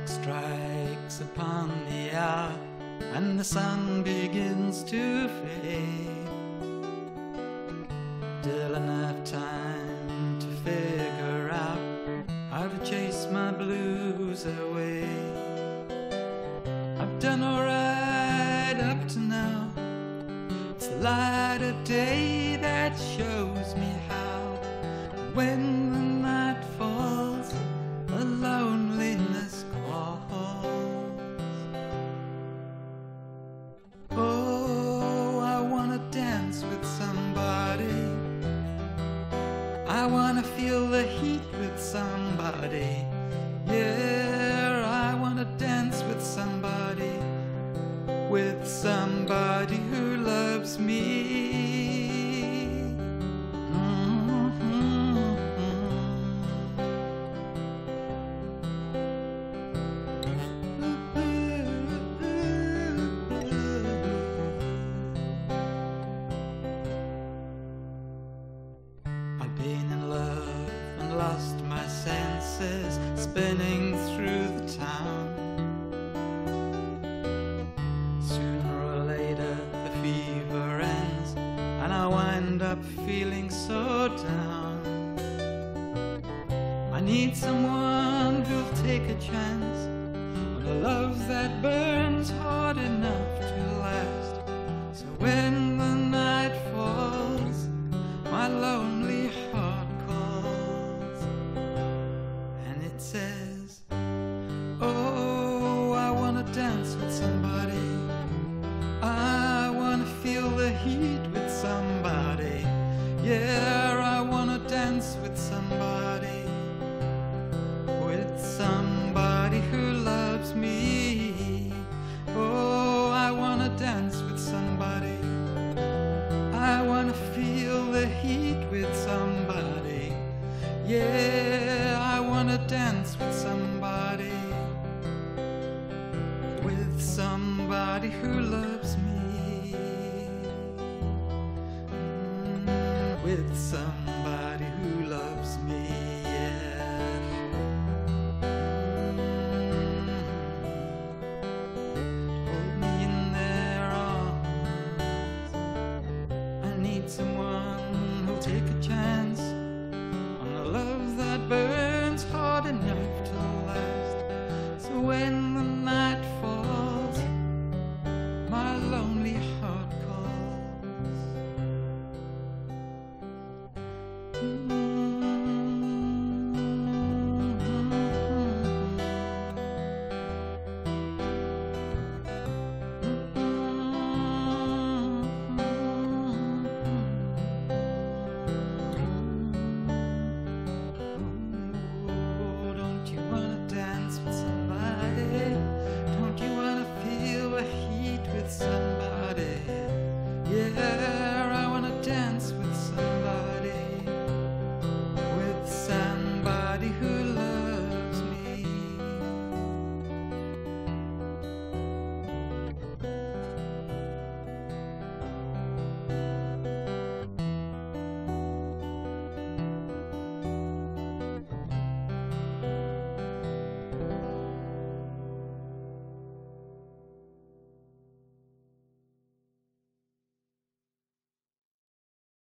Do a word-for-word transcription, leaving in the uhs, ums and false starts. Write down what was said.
clock strikes upon the hour and the sun begins to fade. Still enough time to figure out how to chase my blues away. I've done alright up to now. It's the light of day that shows me how. When the night falls, the loneliness calls. Oh, I wanna dance with somebody. I wanna feel the heat with somebody. Yeah, I wanna dance with somebody. With somebody who loves me. I've been in love and lost my senses, spinning through the town. Sooner or later the fever ends and I wind up feeling so down. I need someone who'll take a chance on a love that burns hard enough to last. So when the night falls, my lonely heart calls, and it says, oh, I wanna dance with somebody. I wanna feel the heat with somebody. Yeah, I wanna dance with somebody. With somebody who loves me. Oh, I wanna dance with somebody. I wanna feel the heat with somebody. Yeah, I wanna dance with somebody. With somebody who loves me. Mm, with somebody.